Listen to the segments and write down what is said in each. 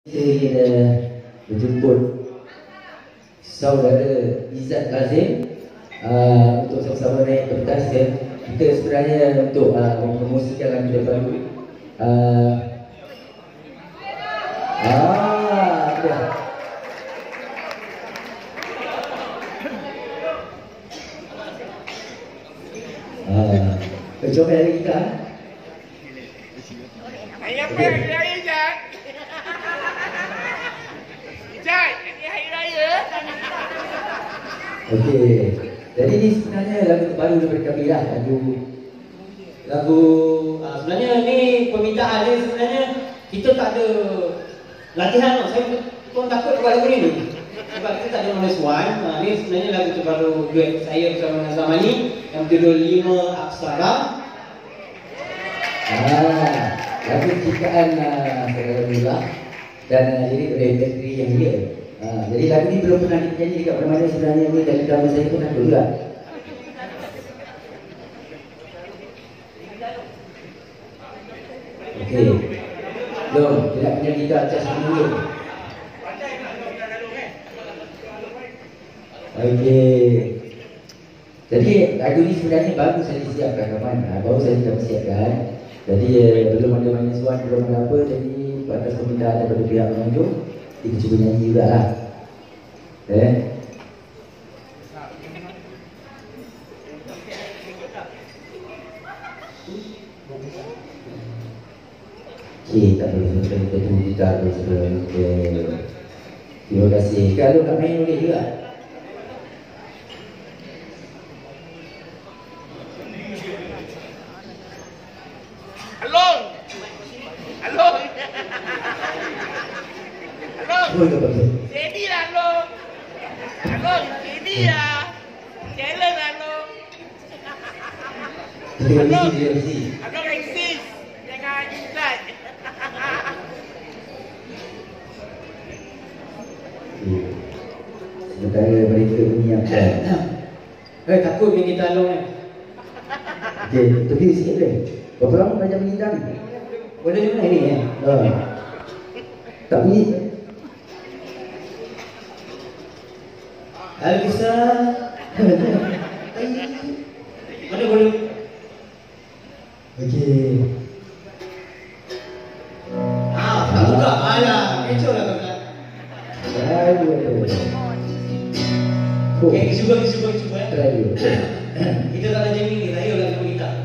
Saya ingin menjemput saudara Izzat Kazim untuk sama-sama naik ke pentas ya. Kita sebenarnya untuk mempromosikan lagu dia baru. Jom dari kita. Ayah apa hari raya Izzat? Izzat, ini hari raya. Okey. Jadi ni sebenarnya lagu terbaru daripada kami lah. Lagu sebenarnya ni permintaan ni sebenarnya kita tak ada latihan tau. Saya pun takut buat lagu ni. Sebab kita tak ada nulis one. Ni sebenarnya lagu terbaru duet saya bersama Nazam Ali yang berjudul 5 Aksara. Lagu ciptaan saudara Mula dan lirik oleh Petri yang dia. Jadi lagu ni belum pernah dinyanyi dekat mana-mana sebenarnya ni, dan drama saya pun ada juga. Okey. Jom, kita punya gitar cas dulu. Okey. Jadi lagu ni sebenarnya baru saya siapkan kawan. Baru saya dah siapkan. Jadi belum ada main suara, belum ada apa. Jadi atas permintaan daripada pihak pengunjung, kita cuba nyanyi juga lah. Okey, tak boleh kita tunggu gitar dulu sebelum kita. Terima kasih. Kalau nak main boleh juga. Along. Along. Along. Steady lah Along. Along, steady lah. Challenge Along. Along. Along exist. Jangan Izzat. Sementara mereka menyiapkan. Takut yang kita Along ni. Okey, tepi sikit boleh? Berapa lama belajar mengitar ni? Boleh juga ini ya? Tak bunyi? Al-Kisah. Mana boleh? Okey. Tak buka. Alah, kecoh lah kakak. Okay, cuba ya. Try dulu. Kita tak ada jamming ni, saya lah kita minta.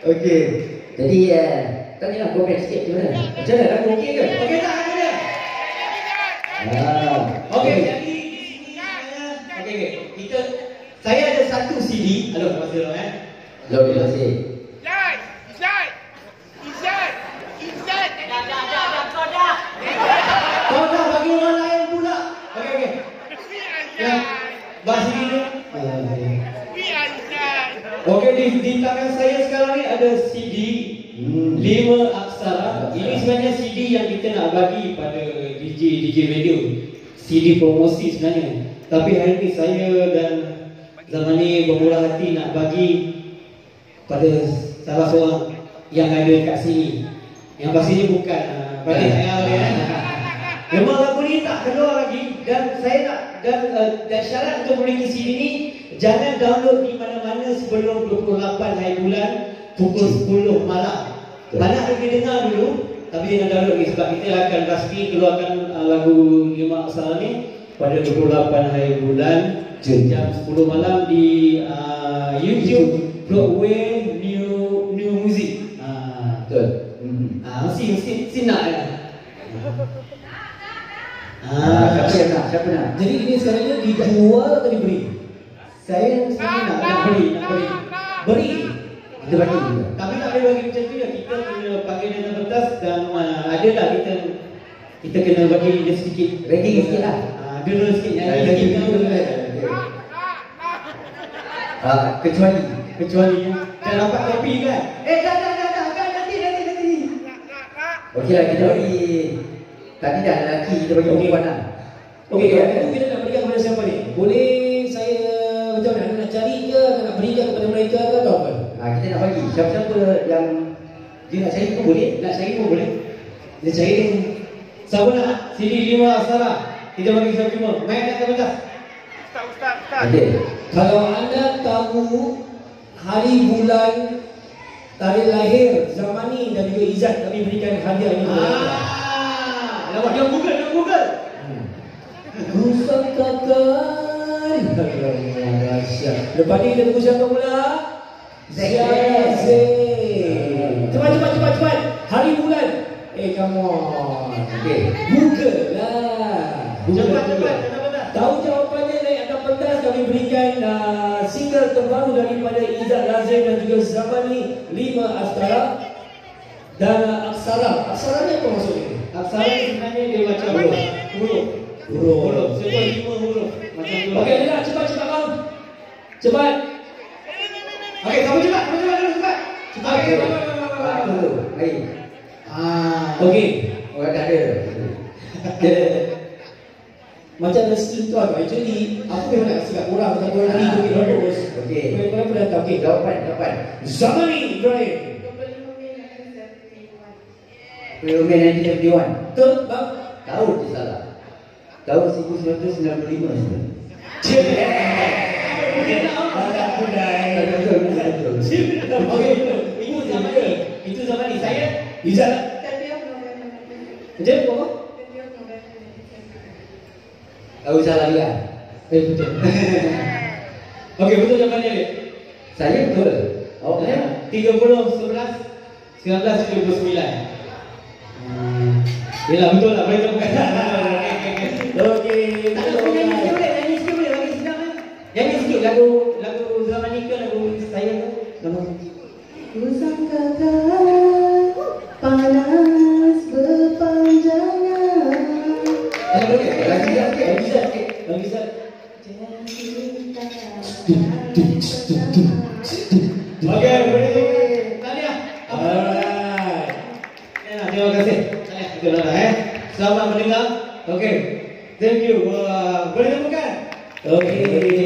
Okey. Jadi tanya komen sikit macam mana? Macam mana? Lagu okey ke? Okey tak ada dia? Okey, jadi di sini okey. Saya ada satu CD. Halo, terima kasih Hello, terima kasih. Kau dah bagi orang lain pula. Okey. Ya, bahas CD ni. Okey, di tangan saya sekarang ni ada CD 5 aksara. Ini sebenarnya CD yang kita nak bagi pada DJ radio. CD promosi sebenarnya. Tapi hari ni saya dan Zaman ni bermurah hati nak bagi pada salah seorang yang ada kat sini. Yang pastinya bukan pada saya dia. Memang lagu ni tak keluar lagi dan saya nak dan syarat untuk memiliki CD ni jangan download di mana-mana sebelum 28 hari bulan pukul 10 malam. Banyak lagi dengar dulu tapi jangan download ni sebab kita akan rasmi keluarkan lagu 5 aksara ni pada 28 hari bulan jam 10 malam di YouTube Broadway New Music. Betul. Mesti nak ya. Siapa nak? Jadi ini sekarang ni dijual atau diberi? Saya nak beri. Kita bagi juga. Tapi tak boleh bagi macam tu ya. Kita kena pakai dana pentas dan ada lah kita kena bagi dia sedikit. Ranking sikit lah. Dulu sikit nyanyi sikit. Kecuali dah dapat kopi kan? Dah nanti. Okey lah, kita bagi. Tadi dah lelaki, kita bagi perempuan lah. Okey, itu kita nak berikan kepada siapa ni? Boleh saya macam mana nak cari ke atau nak berikan kepada mereka ke atau apa? Kita nak bagi. Siapa-siapa yang dia nak cari pun boleh. Dia cari siapa nak? CD 5 aksara. Kita bagi siapa cuma. Main nak pentas. Ustaz. Okey. Kalau anda tahu hari bulan tarikh lahir Zamani dan juga Izzat, kami berikan hadiah ini. Lawak dia Google. Kusangkakan. Lepas ni kita tunggu siapa pula? Zaid. Cepat. Hari bulan. Come on. Okey. Google lah. Cepat. Tahu jawapannya naik atas pentas, kami berikan single terbaru daripada Izzat Razim dan juga Zamani 5 aksara. Dan aksara ni apa maksudnya? Aksara ni sebenarnya dia macam huruf. Sebab 5 huruf macam tu. Okey, dah cepat bang. Cepat. Okey, kamu cepat. Okey. Baik. Okey. Orang dah ada. Macam rezeki tu aku actually aku memang nak kasi kat korang tapi korang ni pergi terus. Okey. Korang pun datang. Okey, Jawapan. Zamani Ibrahim. 20 Mei 1971. Betul bang? Tahun dia salah. Tahun 1995 sebenarnya. Itu Zamani. Saya Izzat. Macam apa? Tahu salah dia. Betul. Okey, betul jawapannya dia. Saya betul. 30/11/1979. Yalah betul lah, boleh temukan. Okey. Nyanyi sikit boleh bagi senang kan? Nyanyi sikit lagu Zamani ke lagu saya ke? Kusangkakan panas berpanjangan. Lagi sat. Okey, boleh. Tahniah. Alright. Terima kasih. Selamat mendengar. Okey. Thank you. Boleh temukan? Okey.